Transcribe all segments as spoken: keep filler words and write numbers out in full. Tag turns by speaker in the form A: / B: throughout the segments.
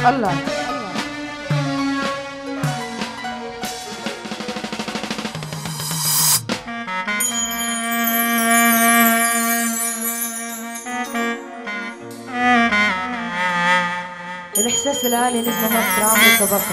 A: الله. الإحساس العالي نجم مصر عمرو طبقة.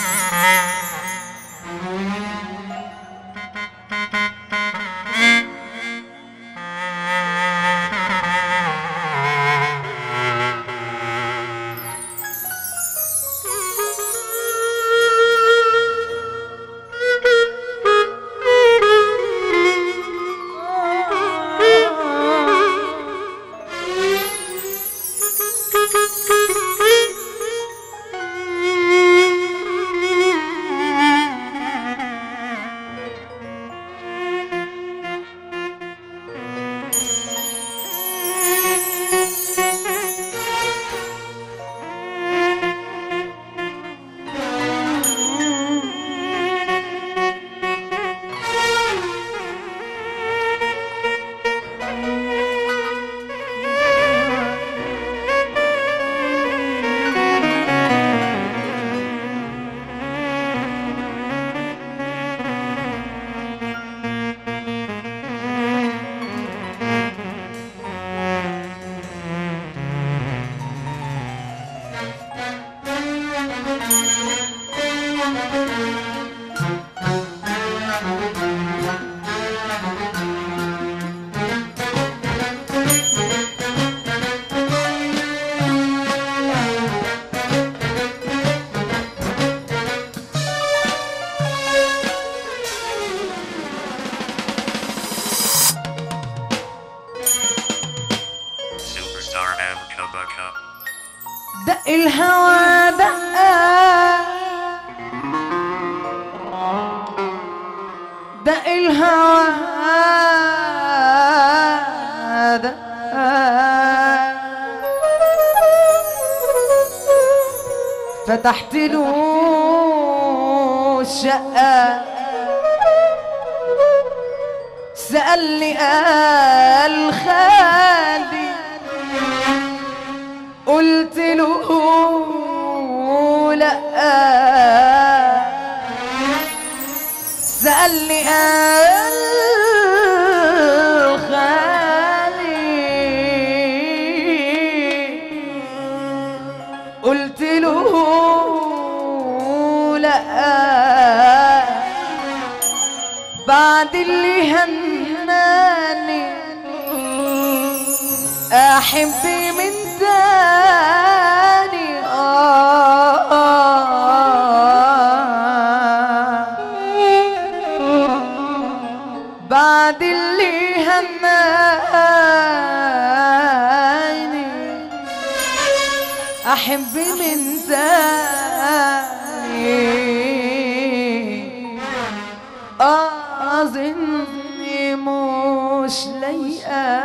A: دق الهوى دقة دق الهوى دقة فتحت له الشقة سألني قال خالي قلت له لأ سألني قال خالي قلت له لأ بعد اللي هناني أحب من تاني آه بعد اللي هناني أحب من تاني أظني مش لايقة.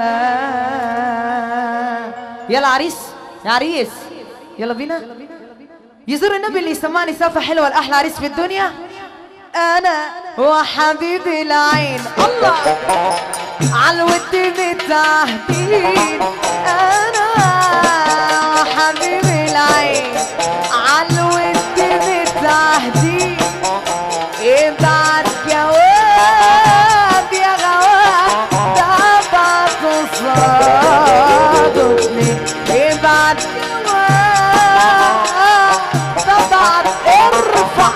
A: يلا عريس يا عريس يلا بينا يزور النبي اللي يسمعني سافة حلوة الأحلى عريس في الدنيا أنا وحبيبي العين الله عالود بالتهديد أنا وحبيبي العين عالود بالتهديد ابعت جواب يا غواب تبعت صادقني ابعت جواب تبعت ارفع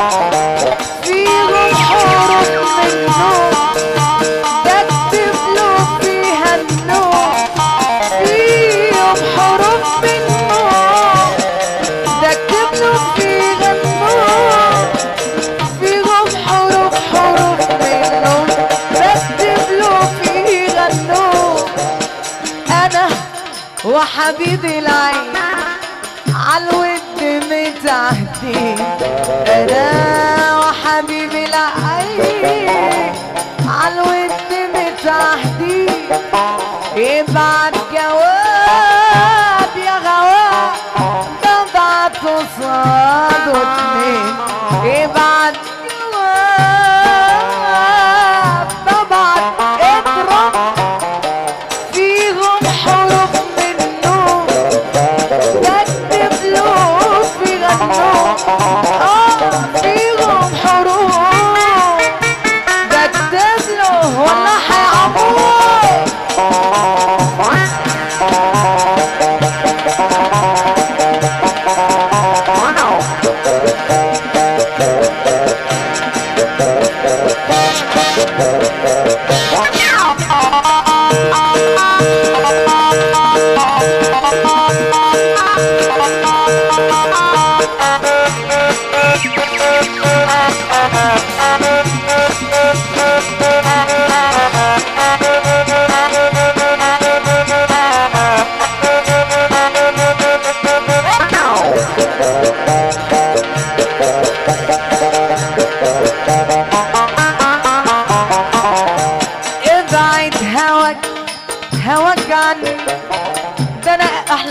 A: فيهم حروف من نور بكتب له فيها النور فيهم حروف من نور بكتب له فيها النور فيهم حروف حروف منهم بكتب له فيها النور أنا وحبيبي العين عالود متعهدين أنا وحبيبي العين عالود متعهدين ابعت جواب يا غواب تبعت قصاده اتنين ابعت جواب تبعت اضرب فيهم حروف من نور بكتب له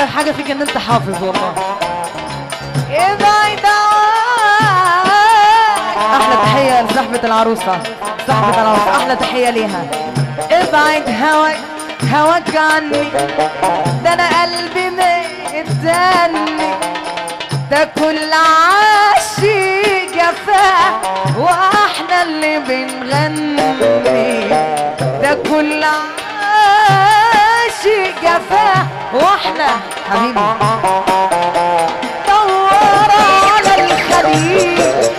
A: احلى حاجه فيك ان انت حافظ والله. ابعد احلى تحيه لصاحبه العروسه، صاحبه العروسه احلى تحيه ليها. ابعد هواك هواك عني، ده انا قلبي متدني، ده كل عاشق جفاه واحنا اللي بنغني، ده كل عاشق جفاه واحنا حبيبي. دور على الخليج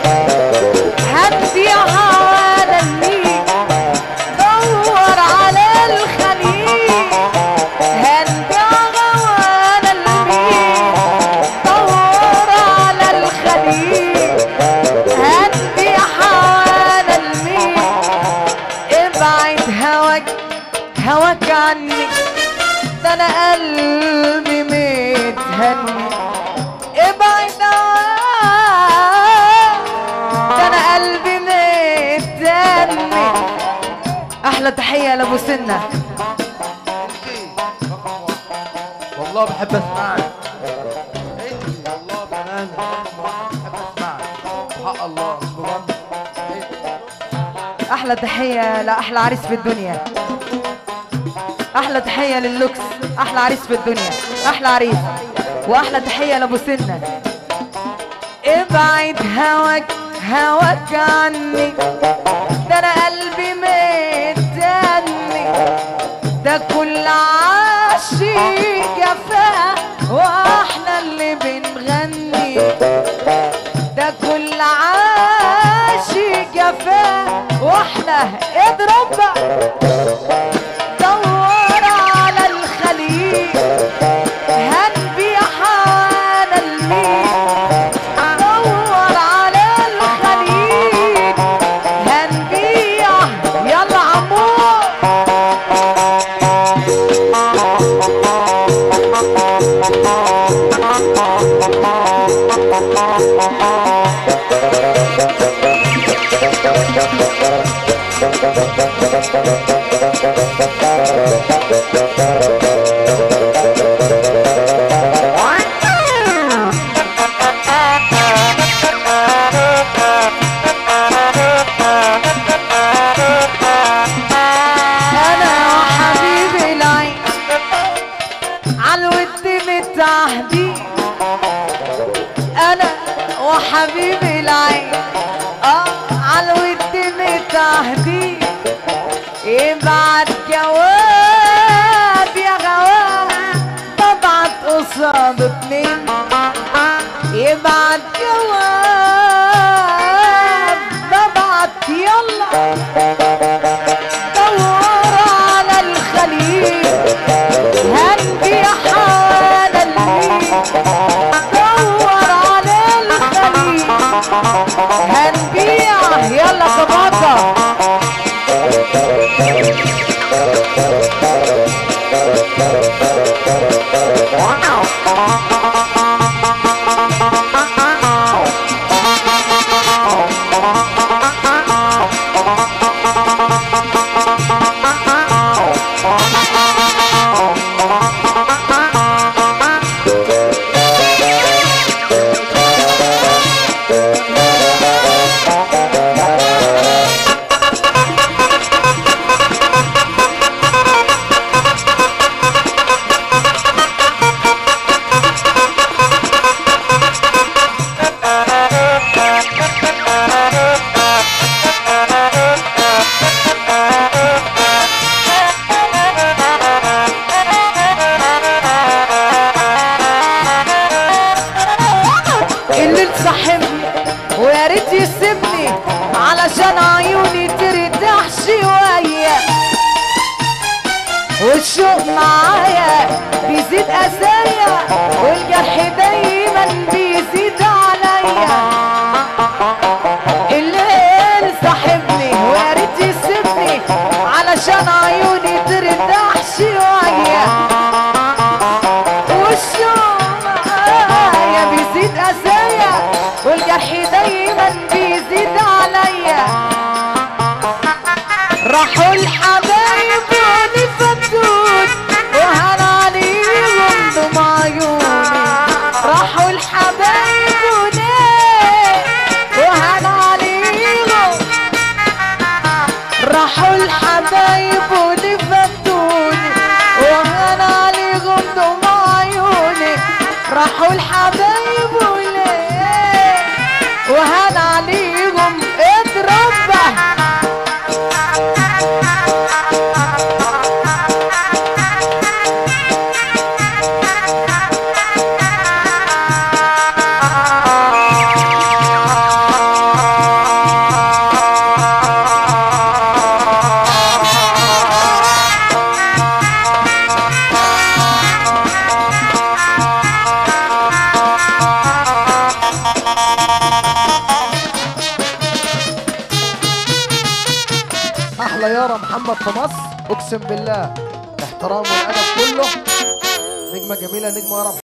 A: هتبيعها على النيل، دور على الخليج هنبيعها على النيل، دور على الخليج هنبيعها على النيل. ابعد هواك هواك عني، ده انا قلبي متهني. ابعد ده انا قلبي متهني. احلى تحيه لابو سنه.
B: والله بحب اسمعك انت، والله بامانه بحب اسمعك حق الله.
A: احلى تحيه لاحلى عريس في الدنيا، احلى تحيه للوكس، احلى عريس في الدنيا، احلى عريس. واحلى تحيه لابو سنه. ابعد هواك هواك عني، ده انا قلبي متدني، ده كل عاشق جفاه واحنا اللي بنغني، ده كل عاشق جفاه واحنا. اضرب بقى. دور على الخليج هنبيعها على النيل، دور على الخليج هنبيع. يلا عمور. انا وحبيبي العين عالود متعهدين، انا وحبيبي العين اه عالود متعهدين. ابعت جواب يا غواب ببعت قصاد اتنين، ابعت جواب ببعت. يلا دور على الخليج هنبيعها على النيل، دور على الخليج هنبيع. يلا كباكا. اللي تصاحبني ويا ريت يسيبني علشان عيوني ترتاح شويه، والشوق معايا بيزيد قسايا، والجرح دايما بيزيد عليا. الليل صاحبني ويا ريت يسيبني علشان عيوني ترتاح شويه، والشوق معايا بيزيد قسايا، والجرح دايما بيزيد عليا. راحوا الحبايب ونفتوت وهل عليهم دموع راحوا الحبايب وليه وهان عليهم اتربى.
C: احلى يارا محمد في مصر اقسم بالله، احترام والادب كله. نجمه جميله، نجمه يارا.